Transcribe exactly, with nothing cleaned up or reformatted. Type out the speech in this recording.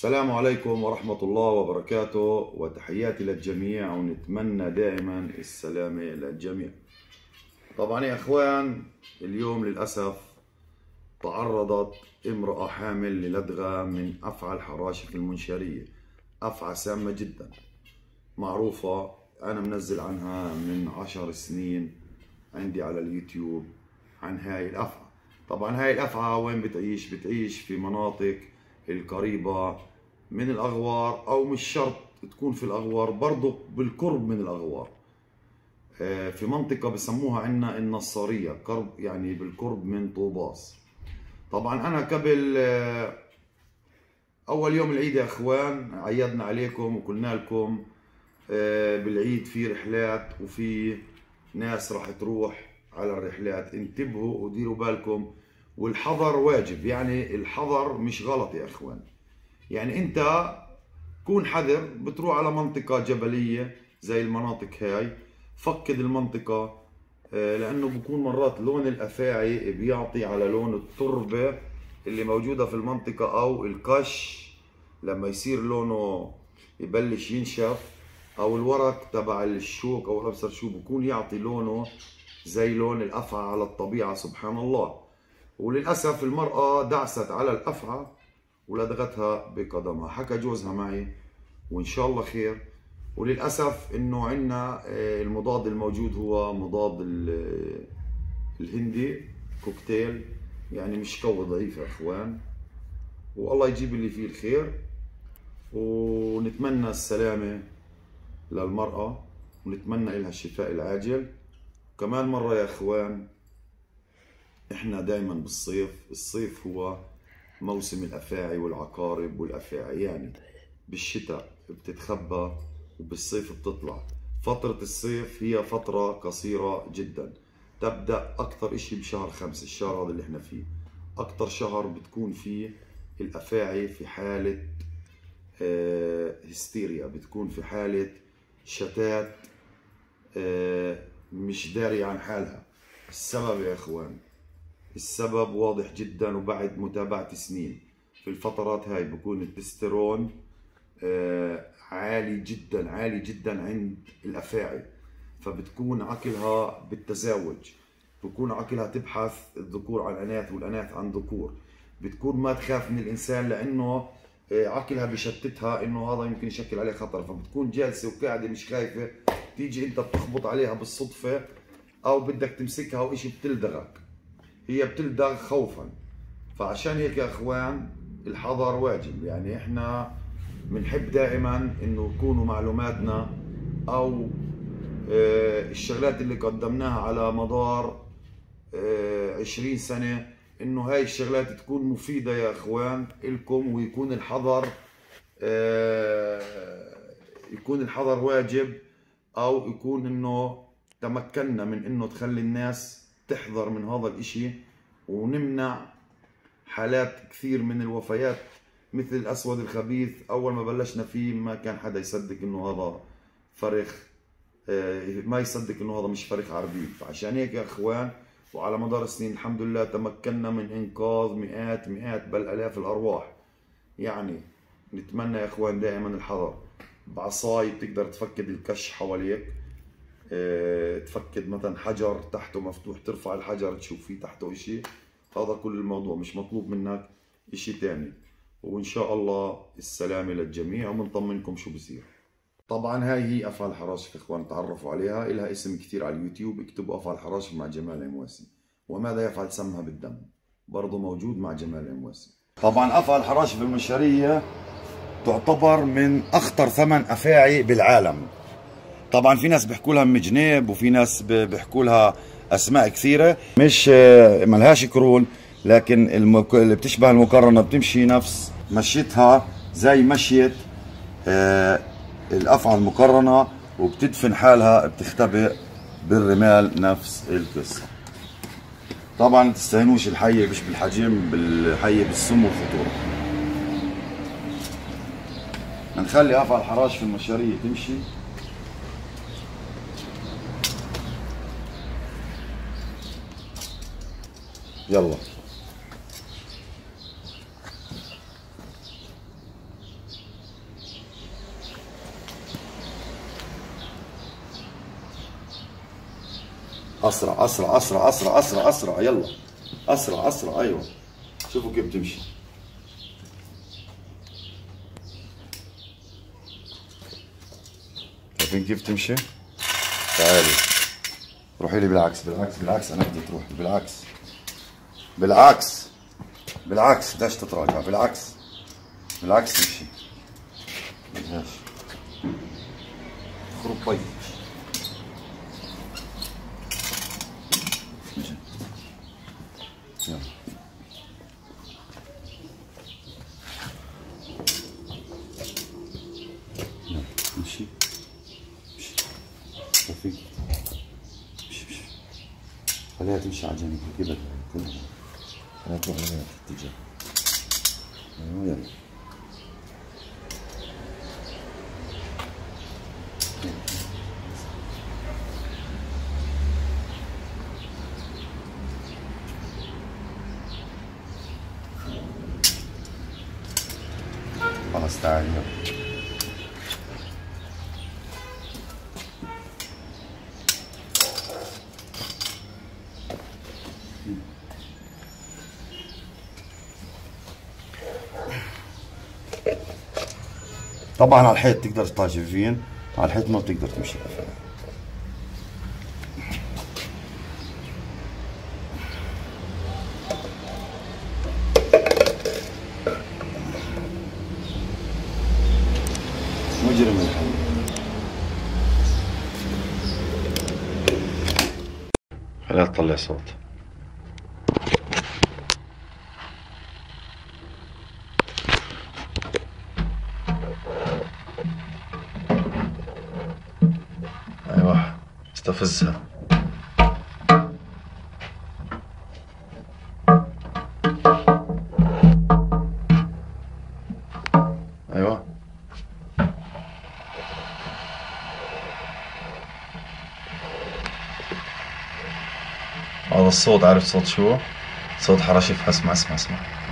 السلام عليكم ورحمة الله وبركاته، وتحياتي للجميع، ونتمنى دائما السلامة للجميع. طبعا يا اخوان، اليوم للأسف تعرضت امرأة حامل للدغة من أفعى الحراشف المنشارية. أفعى سامة جدا معروفة، أنا منزل عنها من عشر سنين عندي على اليوتيوب عن هاي الأفعى. طبعا هاي الأفعى وين بتعيش؟ بتعيش في مناطق القريبة من الأغوار، أو مش شرط تكون في الأغوار، برضو بالقرب من الأغوار، في منطقة بسموها عنا النصارية، قرب يعني بالقرب من طوباس. طبعا أنا قبل أول يوم العيد يا إخوان عيدنا عليكم وقلنا لكم بالعيد في رحلات وفي ناس راح تروح على الرحلات، انتبهوا وديروا بالكم، والحذر واجب. يعني الحذر مش غلط يا إخوان، يعني أنت كون حذر. بتروح على منطقة جبلية زي المناطق هاي، فقد المنطقة، لأنه بكون مرات لون الأفاعي بيعطي على لون التربة اللي موجودة في المنطقة، أو القش لما يصير لونه يبلش ينشف، أو الورق تبع الشوك أو الأبصر شو بكون يعطي لونه زي لون الأفعى على الطبيعة. سبحان الله. وللأسف المرأة دعست على الأفعى ولدغتها بقدمها. حكى جوزها معي وإن شاء الله خير. وللأسف إنه عندنا المضاد الموجود هو مضاد الهندي كوكتيل، يعني مش قوي، ضعيف يا إخوان، والله يجيب اللي فيه الخير. ونتمنى السلامة للمرأة ونتمنى لها الشفاء العاجل. كمان مرة يا إخوان، إحنا دايما بالصيف، الصيف هو موسم الأفاعي والعقارب والأفاعي، يعني بالشتاء بتتخبى وبالصيف بتطلع. فترة الصيف هي فترة قصيرة جدا، تبدأ أكثر إشي بشهر خمسة، الشهر هذا اللي إحنا فيه، أكثر شهر بتكون فيه الأفاعي في حالة آه هستيريا، بتكون في حالة شتات آه مش داري عن حالها. السبب يا إخوان، السبب واضح جدا، وبعد متابعة سنين في الفترات هاي بكون التستيرون آه عالي جدا عالي جدا عند الأفاعي، فبتكون عقلها بالتزاوج، بكون عقلها تبحث الذكور عن اناث والاناث عن ذكور، بتكون ما تخاف من الانسان لانه آه عقلها بشتتها انه هذا يمكن يشكل عليه خطر، فبتكون جالسه وقاعده مش خايفه، تيجي انت بتخبط عليها بالصدفه او بدك تمسكها او شيء بتلدغك، هي بتلدغ خوفا. فعشان هيك يا اخوان الحذر واجب. يعني احنا بنحب دائما انه يكونوا معلوماتنا او الشغلات اللي قدمناها على مدار عشرين سنة، انه هاي الشغلات تكون مفيدة يا اخوان الكم، ويكون الحذر يكون الحذر واجب، او يكون انه تمكنا من انه تخلي الناس تحذر من هذا الاشي، ونمنع حالات كثير من الوفيات مثل الأسود الخبيث. أول ما بلشنا فيه ما كان حدا يصدق إنه هذا فرخ، ما يصدق إنه هذا مش فرخ عربي. فعشان هيك يا إخوان، وعلى مدار السنين الحمد لله تمكنا من إنقاذ مئات مئات بل آلاف الأرواح. يعني نتمنى يا إخوان دائما الحذر. بعصاي بتقدر تفكد الكش حواليك، تفكد مثلا حجر تحته مفتوح، ترفع الحجر تشوف فيه تحته إشي، هذا كل الموضوع، مش مطلوب منك إشي تاني. وإن شاء الله السلامة للجميع، وبنطمنكم شو بصير. طبعا هاي هي أفعى الحراشف إخوان، تعرفوا عليها، إلها اسم كثير على اليوتيوب، اكتبوا أفعى الحراشف مع جمال عمواسي. وماذا يفعل سمها بالدم، برضه موجود مع جمال عمواسي. طبعا أفعى الحراشف المنشارية تعتبر من أخطر ثمان أفاعي بالعالم. طبعا في ناس بيحكوا لها ام جنيب، وفي ناس بيحكوا لها اسماء كثيره، مش ملهاش قرون، لكن المك... اللي بتشبه المقرنه بتمشي نفس مشيتها زي مشيه آه الافعى المقرنه، وبتدفن حالها، بتختبئ بالرمال، نفس القصه. طبعا ما تستهينوش، الحيه مش بالحجم، بالحيه بالسم والخطوره. نخلي افعى الحراشف المنشاريه تمشي. يلا اسرع اسرع اسرع اسرع اسرع اسرع يلا اسرع اسرع. ايوه شوفوا كيف بتمشي. شايفين كيف تمشي؟ تعالي روحي لي بالعكس بالعكس بالعكس. انا بدي تروحي بالعكس بالعكس بالعكس. بدهاش تتراجع بالعكس بالعكس. امشي بدهاش خرب بيك. يلا يلا امشي امشي. رفيق امشي امشي. خليها تمشي على جنب كذا كلها. خليها تروح لهذا الاتجاه. ايوه يلا. خلاص تعالي يلا. طبعا على الحيط تقدر تطاجفين، على الحيط ما بتقدر تمشي. مجرم الحي. خليها تطلع صوت. ايوه استفزها. ايوه هذا الصوت عارف صوت شو؟ صوت حراشيفها. اسمع اسمع اسمع.